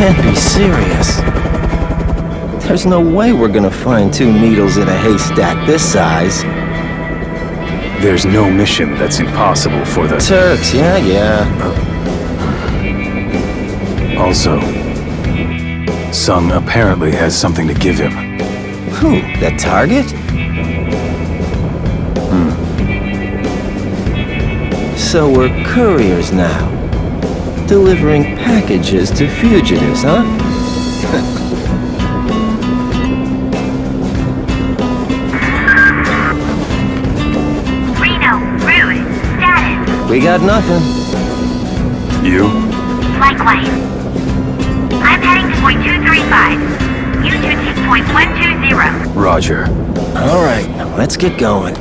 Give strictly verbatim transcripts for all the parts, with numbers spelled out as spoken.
can't be serious. There's no way we're gonna find two needles in a haystack this size. There's no mission that's impossible for the Turks, yeah, yeah. Also, Sung apparently has something to give him. Who? That target? Hmm. So we're couriers now. Delivering packages to fugitives, huh? We got nothing. You? Likewise. I'm heading to point two three five. You two take point one two zero. Roger. All right, let's get going.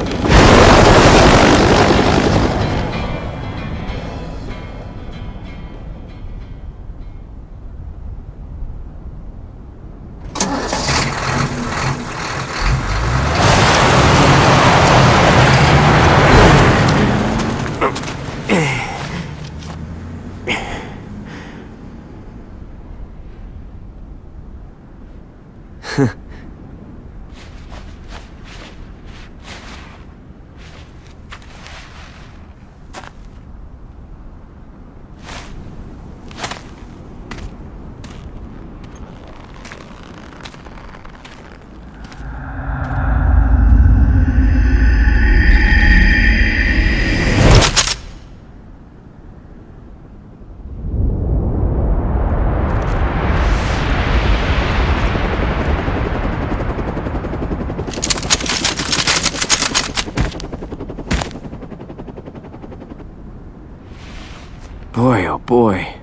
Boy, oh boy.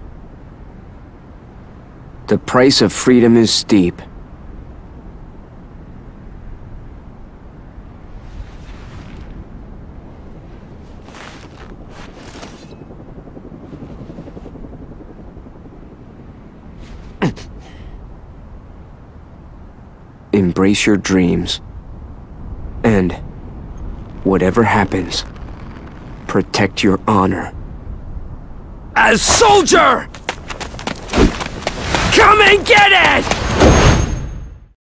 The price of freedom is steep. Embrace your dreams. And whatever happens, protect your honor. As soldier! Come and get it!